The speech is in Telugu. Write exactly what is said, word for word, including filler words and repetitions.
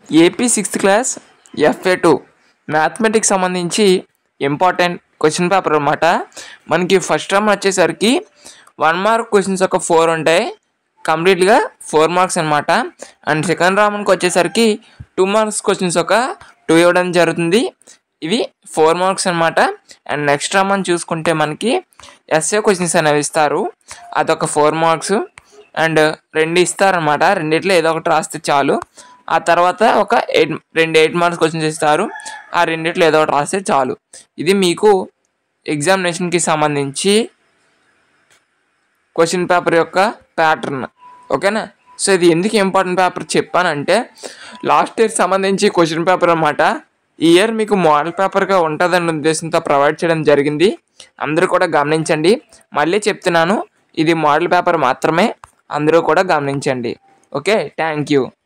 AP sixth class FA two mathematics సంబంధించి ఇంపార్టెంట్ క్వశ్చన్ పేపర్ అనమాట. మనకి ఫస్ట్ టర్మ్ వచ్చేసరికి వన్ మార్క్ క్వశ్చన్స్ ఒక ఫోర్ ఉంటాయి, కంప్లీట్గా ఫోర్ మార్క్స్ అనమాట. అండ్ సెకండ్ రౌండ్కి వచ్చేసరికి టూ మార్క్స్ క్వశ్చన్స్ ఒక టూ ఇవ్వడం జరుగుతుంది, ఇవి ఫోర్ మార్క్స్ అనమాట. అండ్ నెక్స్ట్ రౌండ్ అని చూసుకుంటే మనకి ఎస్ఏ క్వశ్చన్స్ అనేవి ఇస్తారు, అదొక ఫోర్ మార్క్స్. అండ్ రెండు ఇస్తారనమాట, రెండిట్లో ఏదో ఒకటి రాస్తే చాలు. ఆ తర్వాత ఒక ఎయిట్ రెండు ఎయిట్ మార్క్స్ క్వశ్చన్స్ ఇస్తారు, ఆ రెండిట్లో ఏదో ఒకటి రాస్తే చాలు. ఇది మీకు ఎగ్జామినేషన్కి సంబంధించి క్వశ్చన్ పేపర్ యొక్క ప్యాటర్న్, ఓకేనా. సో ఇది ఎందుకు ఇంపార్టెంట్ పేపర్ చెప్పానంటే లాస్ట్ ఇయర్ సంబంధించి క్వశ్చన్ పేపర్ అనమాట. ఈ ఇయర్ మీకు మోడల్ పేపర్గా ఉంటుందన్న ఉద్దేశంతో ప్రొవైడ్ చేయడం జరిగింది, అందరూ కూడా గమనించండి. మళ్ళీ చెప్తున్నాను, ఇది మోడల్ పేపర్ మాత్రమే, అందరూ కూడా గమనించండి. Okay, thank you.